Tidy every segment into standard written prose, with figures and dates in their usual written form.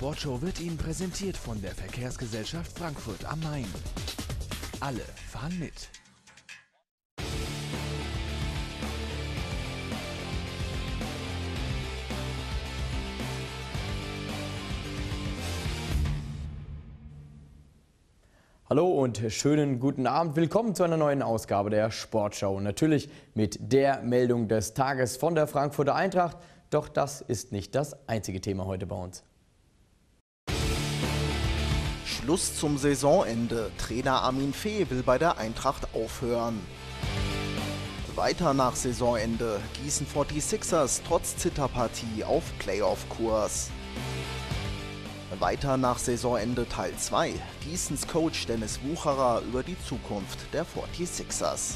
Sportschau wird Ihnen präsentiert von der Verkehrsgesellschaft Frankfurt am Main. Alle fahren mit. Hallo und schönen guten Abend. Willkommen zu einer neuen Ausgabe der Sportschau. Natürlich mit der Meldung des Tages von der Frankfurter Eintracht. Doch das ist nicht das einzige Thema heute bei uns. Schluss zum Saisonende. Trainer Armin Fee will bei der Eintracht aufhören. Weiter nach Saisonende. Gießen 46ers trotz Zitterpartie auf Playoff-Kurs. Weiter nach Saisonende Teil 2. Gießens Coach Dennis Wucherer über die Zukunft der 46ers.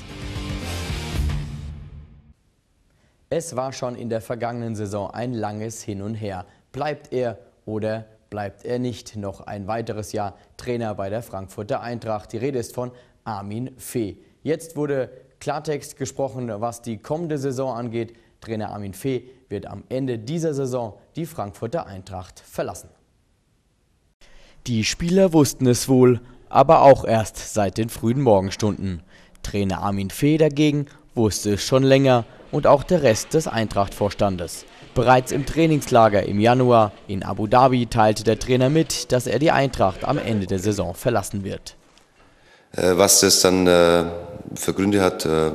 Es war schon in der vergangenen Saison ein langes Hin und Her. Bleibt er oder bleibt er nicht noch ein weiteres Jahr Trainer bei der Frankfurter Eintracht? Die Rede ist von Armin Fee. Jetzt wurde Klartext gesprochen, was die kommende Saison angeht. Trainer Armin Fee wird am Ende dieser Saison die Frankfurter Eintracht verlassen. Die Spieler wussten es wohl, aber auch erst seit den frühen Morgenstunden. Trainer Armin Fee dagegen wusste es schon länger und auch der Rest des Eintracht-Vorstandes. Bereits im Trainingslager im Januar in Abu Dhabi teilte der Trainer mit, dass er die Eintracht am Ende der Saison verlassen wird. Was das dann für Gründe hat, das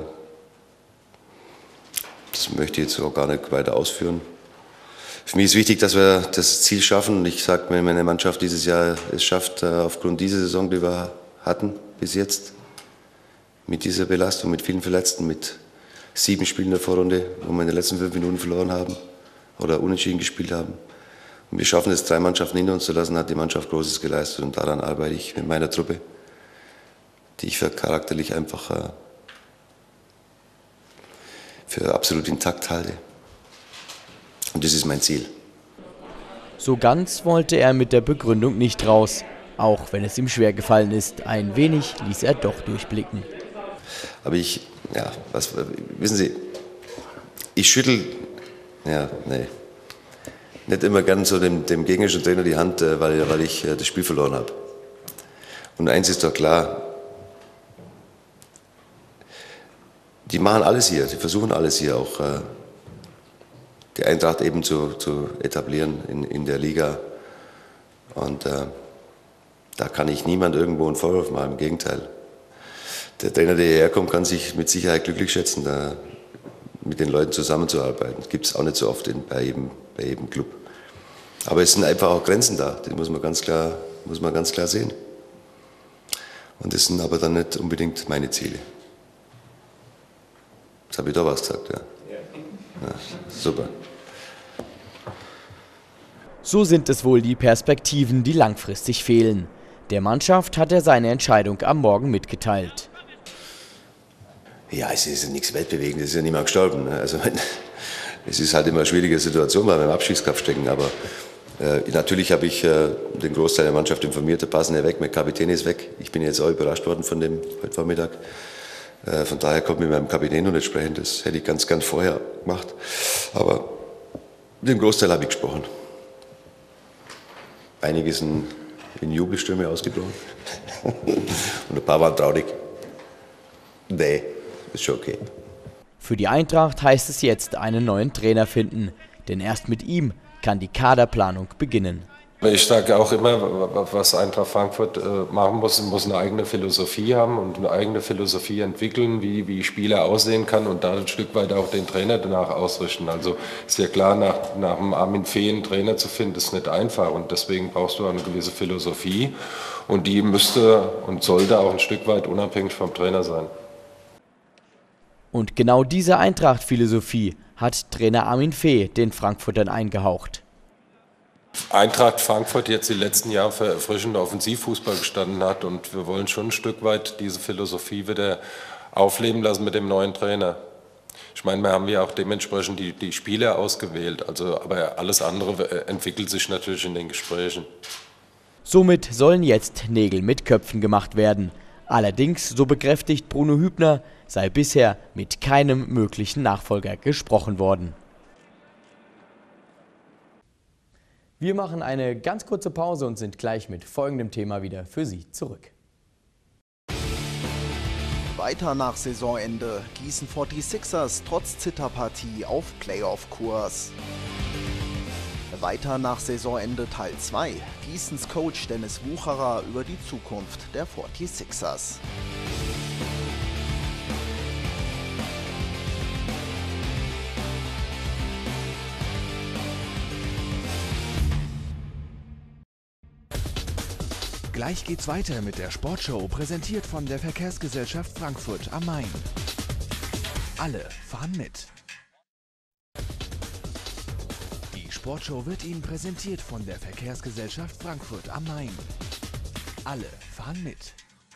möchte ich jetzt auch gar nicht weiter ausführen. Für mich ist wichtig, dass wir das Ziel schaffen. Und ich sage, wenn meine Mannschaft dieses Jahr es schafft, aufgrund dieser Saison, die wir hatten bis jetzt, mit dieser Belastung, mit vielen Verletzten, mit 7 Spielen in der Vorrunde, wo wir in den letzten 5 Minuten verloren haben oder unentschieden gespielt haben. Und wir schaffen es, 3 Mannschaften hinter uns zu lassen, hat die Mannschaft Großes geleistet. Und daran arbeite ich mit meiner Truppe, die ich für charakterlich einfach für absolut intakt halte. Und das ist mein Ziel. So ganz wollte er mit der Begründung nicht raus, auch wenn es ihm schwer gefallen ist. Ein wenig ließ er doch durchblicken. Aber wissen Sie, ich schüttel, nicht immer gern so dem gegnerischen Trainer die Hand, weil ich das Spiel verloren habe. Und eins ist doch klar, die machen alles hier, die versuchen alles hier auch, die Eintracht eben zu etablieren in der Liga. Und da kann ich niemand irgendwo einen Vorwurf machen, im Gegenteil. Der Trainer, der hierher kommt, kann sich mit Sicherheit glücklich schätzen, da mit den Leuten zusammenzuarbeiten. Das gibt es auch nicht so oft bei jedem Club. Aber es sind einfach auch Grenzen da, die muss man ganz klar sehen. Und das sind aber dann nicht unbedingt meine Ziele. Jetzt habe ich doch was gesagt, ja. Ja, super. So sind es wohl die Perspektiven, die langfristig fehlen. Der Mannschaft hat er seine Entscheidung am Morgen mitgeteilt. Ja, es ist nichts Weltbewegendes, es ist ja niemand gestorben. Also, es ist halt immer eine schwierige Situation, weil wir im Abstiegskampf stecken. Aber natürlich habe ich den Großteil der Mannschaft informiert, der Passende weg, mein Kapitän ist weg. Ich bin jetzt auch überrascht worden von dem heute Vormittag. Von daher konnte ich mit meinem Kapitän noch nicht sprechen, das hätte ich ganz vorher gemacht. Aber mit dem Großteil habe ich gesprochen. Einige sind in Jubelstürme ausgebrochen und ein paar waren traurig. Nee, ist schon okay. Für die Eintracht heißt es jetzt einen neuen Trainer finden, denn erst mit ihm kann die Kaderplanung beginnen. Ich sage auch immer, was Eintracht Frankfurt machen muss eine eigene Philosophie haben und eine eigene Philosophie entwickeln, wie Spieler aussehen kann und da ein Stück weit auch den Trainer danach ausrichten. Also ist ja klar, nach dem Armin Fee einen Trainer zu finden, ist nicht einfach und deswegen brauchst du eine gewisse Philosophie und die müsste und sollte auch ein Stück weit unabhängig vom Trainer sein. Und genau diese Eintracht-Philosophie hat Trainer Armin Fee den Frankfurtern eingehaucht. Eintracht Frankfurt jetzt die letzten Jahre für erfrischender Offensivfußball gestanden hat und wir wollen schon ein Stück weit diese Philosophie wieder aufleben lassen mit dem neuen Trainer. Ich meine, wir haben ja auch dementsprechend die Spieler ausgewählt, aber alles andere entwickelt sich natürlich in den Gesprächen. Somit sollen jetzt Nägel mit Köpfen gemacht werden. Allerdings, so bekräftigt Bruno Hübner, sei bisher mit keinem möglichen Nachfolger gesprochen worden. Wir machen eine ganz kurze Pause und sind gleich mit folgendem Thema wieder für Sie zurück. Weiter nach Saisonende. Gießen 46ers trotz Zitterpartie auf Playoff-Kurs. Weiter nach Saisonende Teil 2. Gießens Coach Dennis Wucherer über die Zukunft der 46ers. Gleich geht's weiter mit der Sportshow, präsentiert von der Verkehrsgesellschaft Frankfurt am Main. Alle fahren mit. Die Sportshow wird Ihnen präsentiert von der Verkehrsgesellschaft Frankfurt am Main. Alle fahren mit.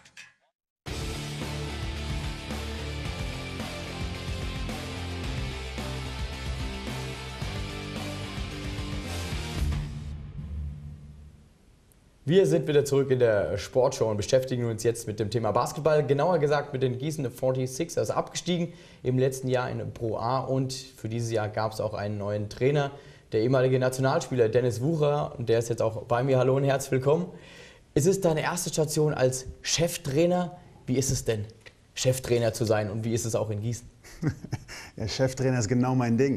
Wir sind wieder zurück in der Sportshow und beschäftigen uns jetzt mit dem Thema Basketball, genauer gesagt mit den Gießen 46ers, abgestiegen im letzten Jahr in Pro A, und für dieses Jahr gab es auch einen neuen Trainer, der ehemalige Nationalspieler Dennis Wucherer, und der ist jetzt auch bei mir. Hallo und herzlich willkommen. Es ist deine erste Station als Cheftrainer. Wie ist es denn, Cheftrainer zu sein, und wie ist es auch in Gießen? Ja, Cheftrainer ist genau mein Ding.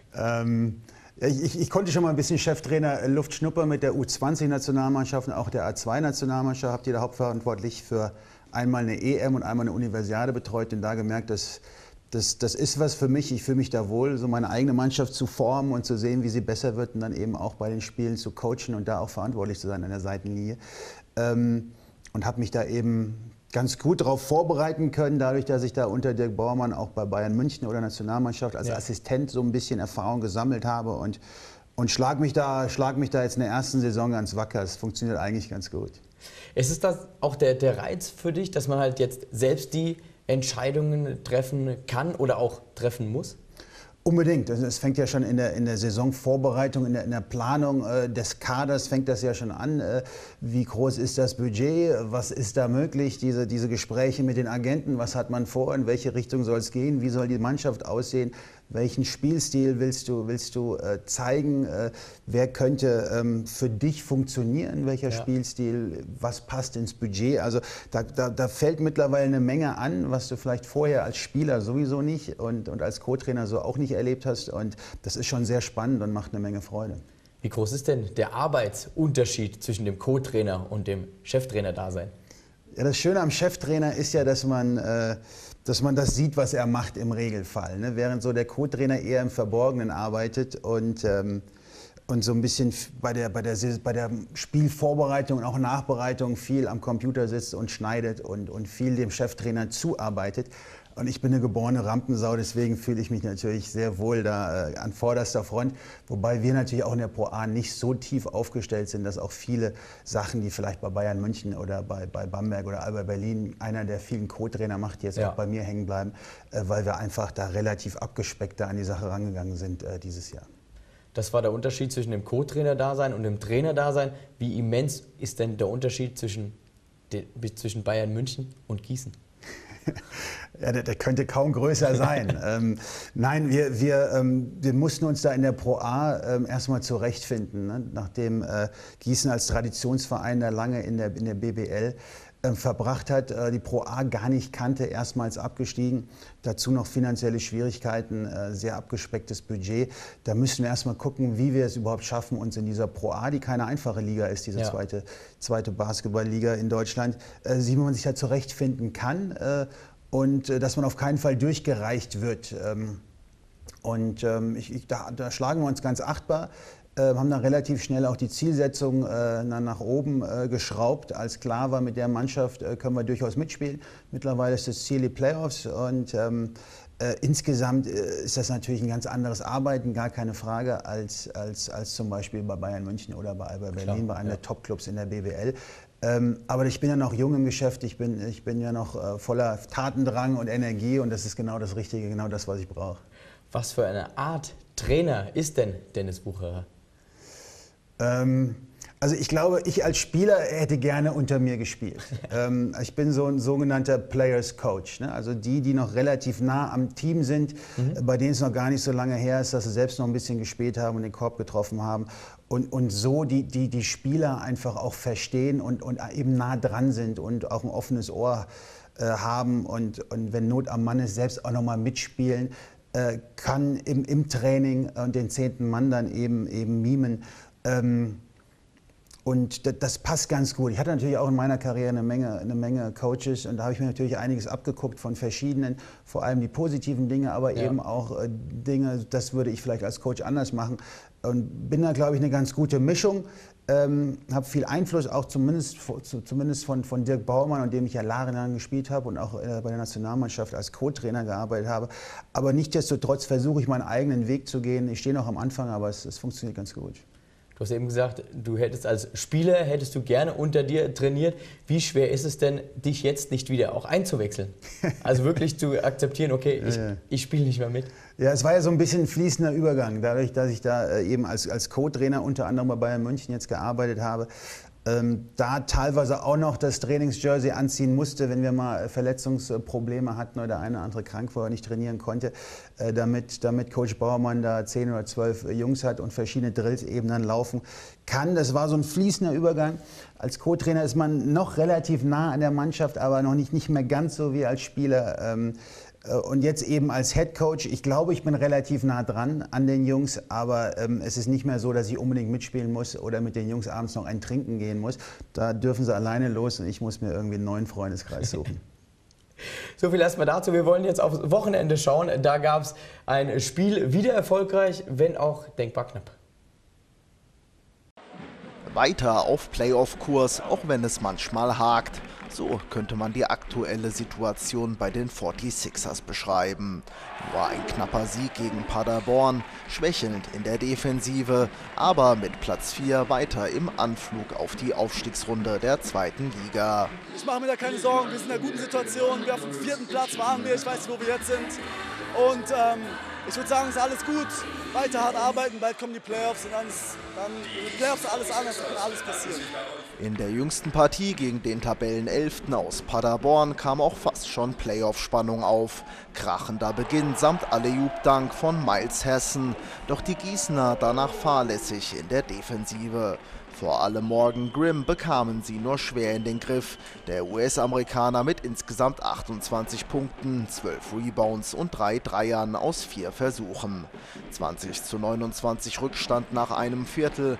Ich konnte schon mal ein bisschen Cheftrainer Luft schnuppern mit der U20-Nationalmannschaft und auch der A2-Nationalmannschaft. Habe die da hauptverantwortlich für einmal eine EM und einmal eine Universiade betreut und da gemerkt, dass das ist was für mich. Ich fühle mich da wohl, so meine eigene Mannschaft zu formen und zu sehen, wie sie besser wird, und dann eben auch bei den Spielen zu coachen und da auch verantwortlich zu sein an der Seitenlinie. Und habe mich da eben ganz gut darauf vorbereiten können, dadurch, dass ich da unter Dirk Baumann auch bei Bayern München oder Nationalmannschaft als Assistent so ein bisschen Erfahrung gesammelt habe, und schlag mich da jetzt in der ersten Saison ganz wacker. Es funktioniert eigentlich ganz gut. Ist das auch der Reiz für dich, dass man halt jetzt selbst die Entscheidungen treffen kann oder auch treffen muss? Unbedingt. Es fängt ja schon in der Saisonvorbereitung, in der Planung des Kaders fängt das ja schon an. Wie groß ist das Budget? Was ist da möglich? Diese Gespräche mit den Agenten, was hat man vor? In welche Richtung soll es gehen? Wie soll die Mannschaft aussehen? Welchen Spielstil willst du zeigen? Wer könnte für dich funktionieren? Welcher Spielstil? Was passt ins Budget? Also da fällt mittlerweile eine Menge an, was du vielleicht vorher als Spieler sowieso nicht und als Co-Trainer so auch nicht erlebt hast. Und das ist schon sehr spannend und macht eine Menge Freude. Wie groß ist denn der Arbeitsunterschied zwischen dem Co-Trainer und dem Cheftrainer-Dasein? Ja, das Schöne am Cheftrainer ist ja, dass man das sieht, was er macht im Regelfall, ne? Während so der Co-Trainer eher im Verborgenen arbeitet und so ein bisschen bei der Spielvorbereitung und auch Nachbereitung viel am Computer sitzt und schneidet und viel dem Cheftrainer zuarbeitet. Und ich bin eine geborene Rampensau, deswegen fühle ich mich natürlich sehr wohl da an vorderster Front. Wobei wir natürlich auch in der Pro A nicht so tief aufgestellt sind, dass auch viele Sachen, die vielleicht bei Bayern München oder bei Bamberg oder Alba Berlin einer der vielen Co-Trainer macht, die jetzt auch bei mir hängen bleiben, weil wir einfach da relativ abgespeckter an die Sache rangegangen sind dieses Jahr. Das war der Unterschied zwischen dem Co-Trainer-Dasein und dem Trainer-Dasein. Wie immens ist denn der Unterschied zwischen Bayern München und Gießen? Ja, der könnte kaum größer sein. Nein, wir mussten uns da in der Pro A erstmal zurechtfinden, ne? Nachdem Gießen als Traditionsverein da lange in der BBL verbracht hat, die Pro A gar nicht kannte, erstmals abgestiegen. Dazu noch finanzielle Schwierigkeiten, sehr abgespecktes Budget. Da müssen wir erstmal gucken, wie wir es überhaupt schaffen, uns in dieser Pro A, die keine einfache Liga ist, diese zweite Basketballliga in Deutschland, wie man sich da zurechtfinden kann und dass man auf keinen Fall durchgereicht wird. Da schlagen wir uns ganz achtbar. Haben dann relativ schnell auch die Zielsetzung nach oben geschraubt. Als klar war, mit der Mannschaft können wir durchaus mitspielen. Mittlerweile ist das Ziel die Playoffs und insgesamt ist das natürlich ein ganz anderes Arbeiten, gar keine Frage, als zum Beispiel bei Bayern München oder bei Alba Berlin, bei einem der Top-Clubs in der BBL. Aber ich bin ja noch jung im Geschäft, ich bin ja noch voller Tatendrang und Energie, und das ist genau das Richtige, genau das, was ich brauche. Was für eine Art Trainer ist denn Dennis Wucherer? Also ich glaube, ich als Spieler hätte gerne unter mir gespielt. Ich bin so ein sogenannter Players Coach. Ne? Also die noch relativ nah am Team sind, bei denen es noch gar nicht so lange her ist, dass sie selbst noch ein bisschen gespielt haben und den Korb getroffen haben. Und so die Spieler einfach auch verstehen und eben nah dran sind und auch ein offenes Ohr haben und wenn Not am Mann ist, selbst auch noch mal mitspielen, kann im Training und den 10. Mann dann eben mimen. Und das passt ganz gut. Ich hatte natürlich auch in meiner Karriere eine Menge Coaches und da habe ich mir natürlich einiges abgeguckt von verschiedenen, vor allem die positiven Dinge, aber eben auch Dinge, das würde ich vielleicht als Coach anders machen. Und bin da, glaube ich, eine ganz gute Mischung. Habe viel Einfluss, auch zumindest von Dirk Baumann, an dem ich ja jahrelang gespielt habe und auch bei der Nationalmannschaft als Co-Trainer gearbeitet habe. Aber nichtsdestotrotz versuche ich meinen eigenen Weg zu gehen. Ich stehe noch am Anfang, aber es funktioniert ganz gut. Du hast eben gesagt, du hättest als Spieler gerne unter dir trainiert. Wie schwer ist es denn, dich jetzt nicht wieder auch einzuwechseln? Also wirklich zu akzeptieren, okay, ich spiele nicht mehr mit. Ja, es war ja so ein bisschen ein fließender Übergang, dadurch, dass ich da eben als Co-Trainer unter anderem bei Bayern München jetzt gearbeitet habe. Da teilweise auch noch das Trainingsjersey anziehen musste, wenn wir mal Verletzungsprobleme hatten oder der eine oder andere krank war und nicht trainieren konnte, damit Coach Baumann da 10 oder 12 Jungs hat und verschiedene Drills eben dann laufen kann. Das war so ein fließender Übergang. Als Co-Trainer ist man noch relativ nah an der Mannschaft, aber noch nicht mehr ganz so wie als Spieler. Und jetzt eben als Head Coach, ich glaube, ich bin relativ nah dran an den Jungs, aber es ist nicht mehr so, dass ich unbedingt mitspielen muss oder mit den Jungs abends noch ein Trinken gehen muss. Da dürfen sie alleine los und ich muss mir irgendwie einen neuen Freundeskreis suchen. So viel erstmal dazu. Wir wollen jetzt aufs Wochenende schauen. Da gab es ein Spiel, wieder erfolgreich, wenn auch denkbar knapp. Weiter auf Playoff-Kurs, auch wenn es manchmal hakt. So könnte man die aktuelle Situation bei den 46ers beschreiben. Nur ein knapper Sieg gegen Paderborn, schwächelnd in der Defensive, aber mit Platz 4 weiter im Anflug auf die Aufstiegsrunde der 2. Liga. Ich mache mir da keine Sorgen, wir sind in einer guten Situation. Wir auf dem 4. Platz waren wir, ich weiß nicht, wo wir jetzt sind. Und ich würde sagen, es ist alles gut. Weiter hart arbeiten, bald kommen die Playoffs und dann die Playoffs alles anders, dann kann alles passieren. In der jüngsten Partie gegen den Tabellenelften aus Paderborn kam auch fast schon Playoff-Spannung auf. Krachender Beginn samt Alley-Oop-Dank von Miles Hessen. Doch die Gießener danach fahrlässig in der Defensive. Vor allem Morgan Grimm bekamen sie nur schwer in den Griff. Der US-Amerikaner mit insgesamt 28 Punkten, 12 Rebounds und 3 Dreiern aus 4 Versuchen. 20:29 Rückstand nach einem Viertel,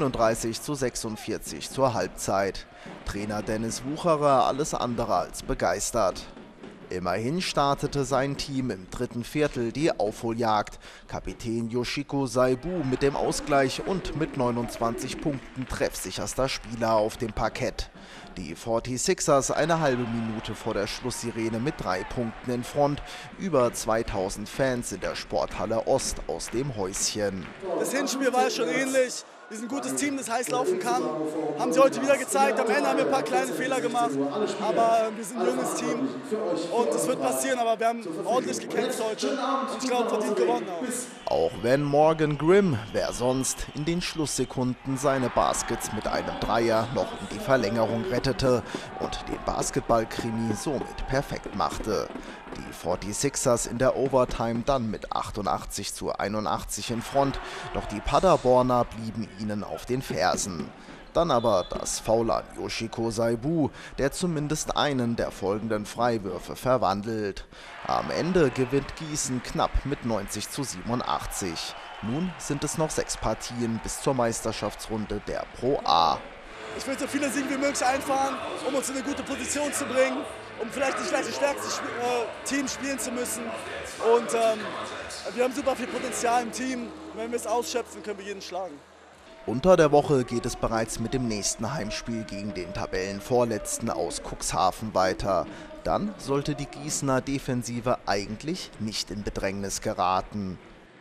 39:46 zur Halbzeit. Trainer Dennis Wucherer alles andere als begeistert. Immerhin startete sein Team im 3. Viertel die Aufholjagd. Kapitän Yoshiko Saibu mit dem Ausgleich und mit 29 Punkten treffsicherster Spieler auf dem Parkett. Die 46ers eine halbe Minute vor der Schlusssirene mit 3 Punkten in Front. Über 2000 Fans in der Sporthalle Ost aus dem Häuschen. Das Hinspiel war schon ähnlich. Wir sind ein gutes Team, das heiß laufen kann. Haben sie heute wieder gezeigt. Am Ende haben wir ein paar kleine Fehler gemacht. Aber wir sind ein junges Team und es wird passieren. Aber wir haben ordentlich gekämpft heute und ich glaube, verdient gewonnen auch. Auch wenn Morgan Grimm, wer sonst, in den Schlusssekunden seine Baskets mit einem Dreier noch in die Verlängerung rettete und den Basketball-Krimi somit perfekt machte. Die 46ers in der Overtime dann mit 88:81 in Front, doch die Paderborner blieben ihnen auf den Fersen. Dann aber das Foul an Yoshiko Saibu, der zumindest einen der folgenden Freiwürfe verwandelt. Am Ende gewinnt Gießen knapp mit 90:87. Nun sind es noch 6 Partien bis zur Meisterschaftsrunde der Pro A. Ich will so viele Siege wie möglich einfahren, um uns in eine gute Position zu bringen, um vielleicht nicht gleich das stärkste Team spielen zu müssen. Und wir haben super viel Potenzial im Team. Und wenn wir es ausschöpfen, können wir jeden schlagen. Unter der Woche geht es bereits mit dem nächsten Heimspiel gegen den Tabellenvorletzten aus Cuxhaven weiter. Dann sollte die Gießener Defensive eigentlich nicht in Bedrängnis geraten.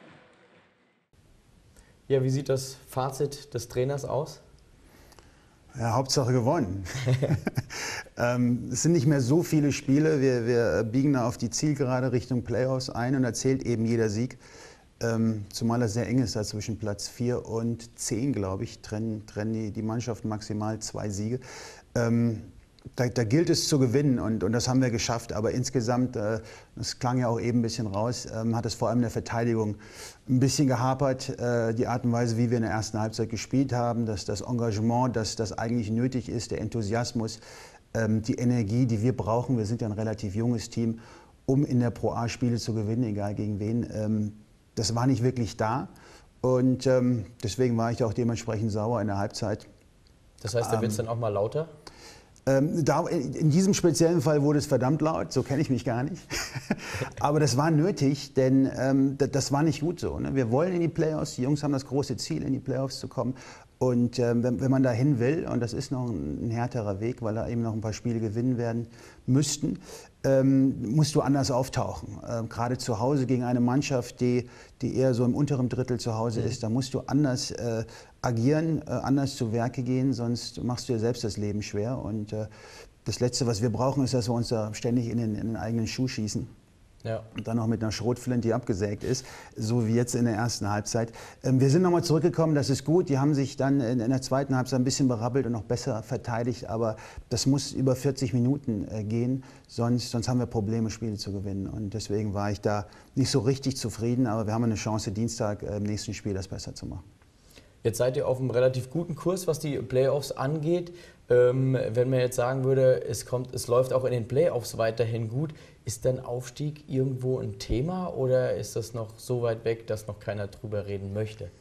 Ja, wie sieht das Fazit des Trainers aus? Ja, Hauptsache gewonnen. Es sind nicht mehr so viele Spiele. Wir biegen da auf die Zielgerade Richtung Playoffs ein und da zählt eben jeder Sieg. Zumal das sehr eng ist, da zwischen Platz 4 und 10, glaube ich, trennen die Mannschaften maximal 2 Siege. Da gilt es zu gewinnen und das haben wir geschafft. Aber insgesamt, das klang ja auch eben ein bisschen raus, hat es vor allem in der Verteidigung ein bisschen gehapert. Die Art und Weise, wie wir in der ersten Halbzeit gespielt haben, das Engagement, das eigentlich nötig ist, der Enthusiasmus, die Energie, die wir brauchen. Wir sind ja ein relativ junges Team, um in der Pro A Spiele zu gewinnen, egal gegen wen. Das war nicht wirklich da und deswegen war ich auch dementsprechend sauer in der Halbzeit. Das heißt, da wird es dann auch mal lauter? In diesem speziellen Fall wurde es verdammt laut, so kenne ich mich gar nicht. Aber das war nötig, denn das war nicht gut so. Ne? Wir wollen in die Playoffs, die Jungs haben das große Ziel, in die Playoffs zu kommen. Und wenn man dahin will, und das ist noch ein härterer Weg, weil da eben noch ein paar Spiele gewinnen werden müssten, musst du anders auftauchen. Gerade zu Hause gegen eine Mannschaft, die eher so im unteren Drittel zu Hause ist, da musst du anders agieren, anders zu Werke gehen, sonst machst du dir selbst das Leben schwer. Und das Letzte, was wir brauchen, ist, dass wir uns da ständig in den eigenen Schuh schießen. Ja. Und dann noch mit einer Schrotflinte, die abgesägt ist, so wie jetzt in der ersten Halbzeit. Wir sind nochmal zurückgekommen, das ist gut. Die haben sich dann in der zweiten Halbzeit ein bisschen berappelt und noch besser verteidigt. Aber das muss über 40 Minuten gehen, sonst haben wir Probleme, Spiele zu gewinnen. Und deswegen war ich da nicht so richtig zufrieden. Aber wir haben eine Chance, Dienstag im nächsten Spiel das besser zu machen. Jetzt seid ihr auf einem relativ guten Kurs, was die Playoffs angeht. Wenn man jetzt sagen würde, es läuft auch in den Playoffs weiterhin gut, ist dann Aufstieg irgendwo ein Thema oder ist das noch so weit weg, dass noch keiner drüber reden möchte?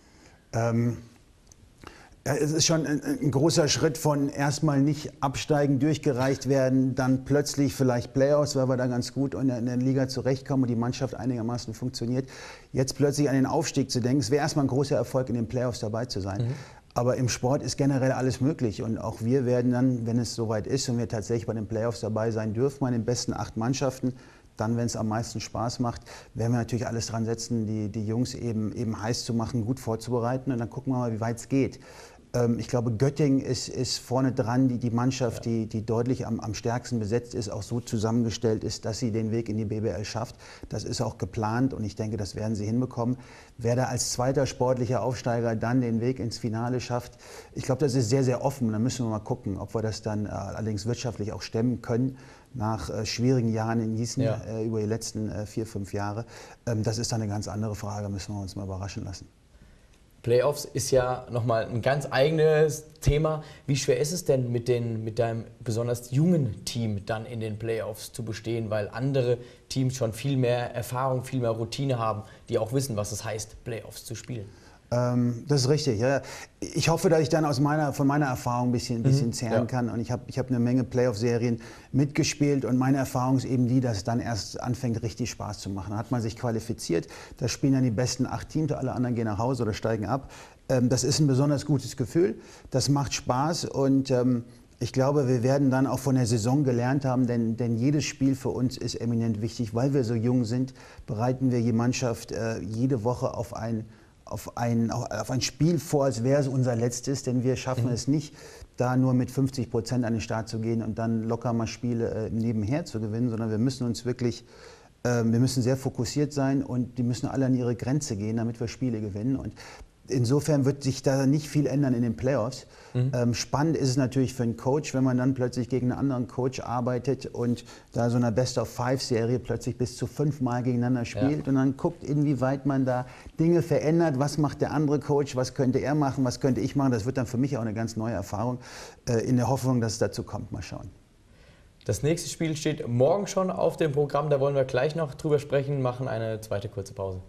Es ist schon ein großer Schritt von erstmal nicht absteigen, durchgereicht werden, dann plötzlich vielleicht Playoffs, weil wir da ganz gut in der Liga zurechtkommen und die Mannschaft einigermaßen funktioniert. Jetzt plötzlich an den Aufstieg zu denken, es wäre erstmal ein großer Erfolg, in den Playoffs dabei zu sein. Aber im Sport ist generell alles möglich und auch wir werden dann, wenn es soweit ist und wir tatsächlich bei den Playoffs dabei sein dürfen, bei den besten 8 Mannschaften, dann, wenn es am meisten Spaß macht, werden wir natürlich alles dran setzen, die Jungs eben heiß zu machen, gut vorzubereiten und dann gucken wir mal, wie weit es geht. Ich glaube, Göttingen ist vorne dran, die Mannschaft, die deutlich am stärksten besetzt ist, auch so zusammengestellt ist, dass sie den Weg in die BBL schafft. Das ist auch geplant und ich denke, das werden sie hinbekommen. Wer da als zweiter sportlicher Aufsteiger dann den Weg ins Finale schafft, ich glaube, das ist sehr, sehr offen. Da müssen wir mal gucken, ob wir das dann allerdings wirtschaftlich auch stemmen können. Nach schwierigen Jahren in Gießen über die letzten 4, 5 Jahre. Das ist dann eine ganz andere Frage, müssen wir uns mal überraschen lassen. Playoffs ist ja nochmal ein ganz eigenes Thema. Wie schwer ist es denn mit deinem besonders jungen Team dann in den Playoffs zu bestehen, weil andere Teams schon viel mehr Erfahrung, viel mehr Routine haben, die auch wissen, was es heißt, Playoffs zu spielen? Das ist richtig. Ja. Ich hoffe, dass ich dann von meiner Erfahrung ein bisschen zehren kann. Und ich hab eine Menge Playoff-Serien mitgespielt. Und meine Erfahrung ist eben die, dass es dann erst anfängt, richtig Spaß zu machen. Dann hat man sich qualifiziert. Da spielen dann die besten 8 Teams. Alle anderen gehen nach Hause oder steigen ab. Das ist ein besonders gutes Gefühl. Das macht Spaß. Und ich glaube, wir werden dann auch von der Saison gelernt haben, denn jedes Spiel für uns ist eminent wichtig. Weil wir so jung sind, bereiten wir die Mannschaft jede Woche auf ein Spiel vor, als wäre es unser letztes, denn wir schaffen es nicht, da nur mit 50% an den Start zu gehen und dann locker mal Spiele nebenher zu gewinnen, sondern wir müssen uns wirklich, wir müssen sehr fokussiert sein und die müssen alle an ihre Grenze gehen, damit wir Spiele gewinnen. Und insofern wird sich da nicht viel ändern in den Playoffs. Spannend ist es natürlich für einen Coach, wenn man dann plötzlich gegen einen anderen Coach arbeitet und da so einer Best-of-5-Serie plötzlich bis zu 5 Mal gegeneinander spielt und dann guckt, inwieweit man da Dinge verändert. Was macht der andere Coach? Was könnte er machen? Was könnte ich machen? Das wird dann für mich auch eine ganz neue Erfahrung, in der Hoffnung, dass es dazu kommt. Mal schauen. Das nächste Spiel steht morgen schon auf dem Programm. Da wollen wir gleich noch drüber sprechen, machen eine zweite kurze Pause.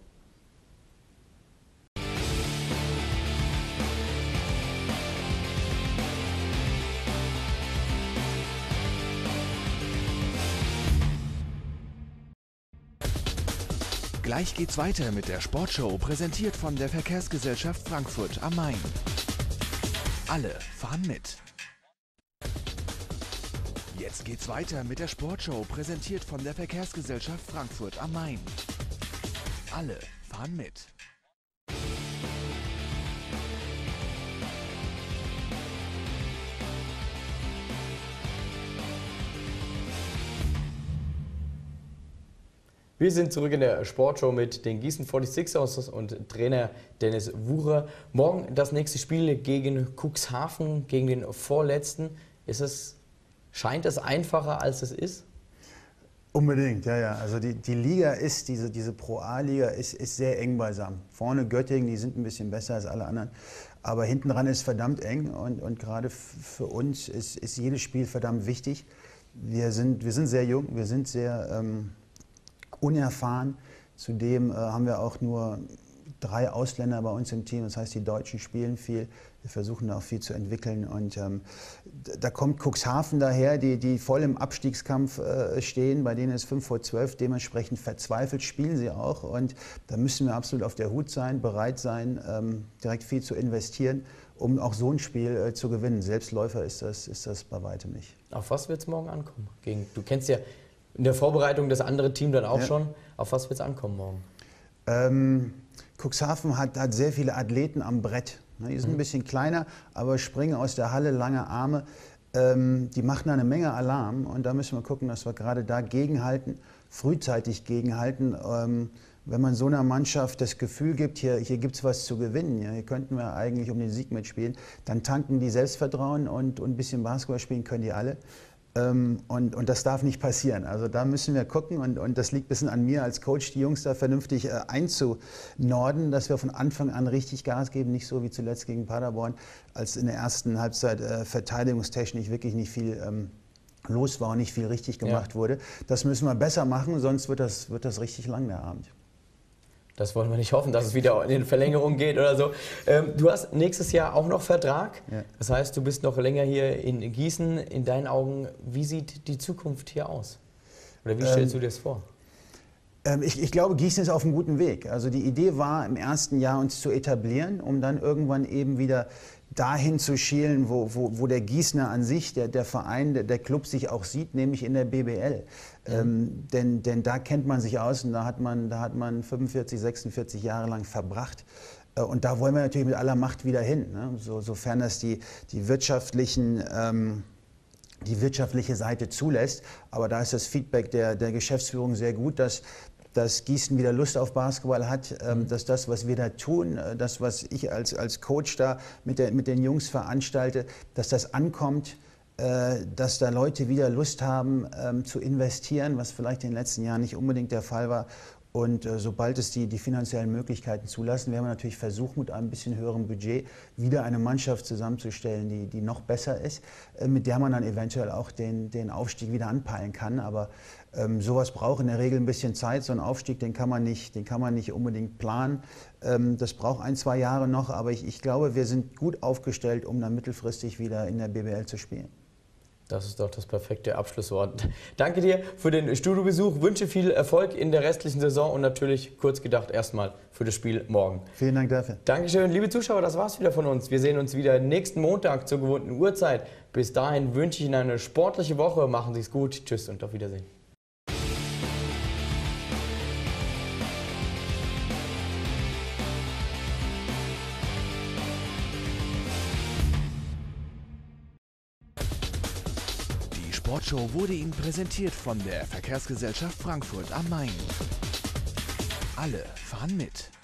Gleich geht's weiter mit der Sportshow, präsentiert von der Verkehrsgesellschaft Frankfurt am Main. Alle fahren mit. Jetzt geht's weiter mit der Sportshow, präsentiert von der Verkehrsgesellschaft Frankfurt am Main. Alle fahren mit. Wir sind zurück in der Sportshow mit den Gießen 46ers und Trainer Dennis Wucher. Morgen das nächste Spiel gegen Cuxhaven, gegen den Vorletzten. Scheint es einfacher, als es ist? Unbedingt, ja. Also die Liga ist, diese Pro-A-Liga ist sehr eng beisammen. Vorne Göttingen, die sind ein bisschen besser als alle anderen. Aber hinten dran ist verdammt eng und gerade für uns ist jedes Spiel verdammt wichtig. Wir sind sehr jung, wir sind sehr unerfahren. Zudem haben wir auch nur 3 Ausländer bei uns im Team. Das heißt, die Deutschen spielen viel. Wir versuchen da auch viel zu entwickeln. Und da kommt Cuxhaven daher, die voll im Abstiegskampf stehen. Bei denen ist 5 vor 12. Dementsprechend verzweifelt spielen sie auch. Und da müssen wir absolut auf der Hut sein, bereit sein, direkt viel zu investieren, um auch so ein Spiel zu gewinnen. Selbstläufer ist das bei weitem nicht. Auf was wird es morgen ankommen? Du kennst ja in der Vorbereitung das andere Team dann auch schon. Auf was wird es ankommen morgen? Cuxhaven hat sehr viele Athleten am Brett. Die sind ein bisschen kleiner, aber springen aus der Halle, lange Arme. Die machen da eine Menge Alarm und da müssen wir gucken, dass wir gerade da gegenhalten, frühzeitig gegenhalten. Wenn man so einer Mannschaft das Gefühl gibt, hier gibt es was zu gewinnen, hier könnten wir eigentlich um den Sieg mitspielen, dann tanken die Selbstvertrauen und ein bisschen Basketball spielen können die alle. Und das darf nicht passieren. Also da müssen wir gucken und das liegt ein bisschen an mir als Coach, die Jungs da vernünftig einzunorden, dass wir von Anfang an richtig Gas geben, nicht so wie zuletzt gegen Paderborn, als in der ersten Halbzeit verteidigungstechnisch wirklich nicht viel los war und nicht viel richtig gemacht wurde. Das müssen wir besser machen, sonst wird das richtig lang, der Abend. Das wollen wir nicht hoffen, dass es wieder in Verlängerung geht oder so. Du hast nächstes Jahr auch noch Vertrag. Ja. Das heißt, du bist noch länger hier in Gießen. In deinen Augen, wie sieht die Zukunft hier aus? Oder wie stellst du dir das vor? Ich glaube, Gießen ist auf einem guten Weg. Also die Idee war, im ersten Jahr uns zu etablieren, um dann irgendwann eben wieder dahin zu schielen, wo der Gießener an sich, der Verein, der Club sich auch sieht, nämlich in der BBL. Denn da kennt man sich aus und da hat man 45, 46 Jahre lang verbracht. Und da wollen wir natürlich mit aller Macht wieder hin, ne? Sofern das die wirtschaftliche Seite zulässt. Aber da ist das Feedback der Geschäftsführung sehr gut, dass Gießen wieder Lust auf Basketball hat, dass das, was wir da tun, das, was ich als Coach da mit den Jungs veranstalte, dass das ankommt, dass da Leute wieder Lust haben zu investieren, was vielleicht in den letzten Jahren nicht unbedingt der Fall war. Und sobald es die finanziellen Möglichkeiten zulassen, werden wir natürlich versuchen, mit einem bisschen höherem Budget wieder eine Mannschaft zusammenzustellen, die noch besser ist, mit der man dann eventuell auch den Aufstieg wieder anpeilen kann. Aber sowas braucht in der Regel ein bisschen Zeit. So ein Aufstieg, den kann man nicht unbedingt planen. Das braucht 1, 2 Jahre noch. Aber ich glaube, wir sind gut aufgestellt, um dann mittelfristig wieder in der BBL zu spielen. Das ist doch das perfekte Abschlusswort. Danke dir für den Studiobesuch, wünsche viel Erfolg in der restlichen Saison und natürlich kurz gedacht erstmal für das Spiel morgen. Vielen Dank dafür. Dankeschön, liebe Zuschauer, das war's wieder von uns. Wir sehen uns wieder nächsten Montag zur gewohnten Uhrzeit. Bis dahin wünsche ich Ihnen eine sportliche Woche. Machen Sie es gut. Tschüss und auf Wiedersehen. Die Sportshow wurde Ihnen präsentiert von der Verkehrsgesellschaft Frankfurt am Main. Alle fahren mit.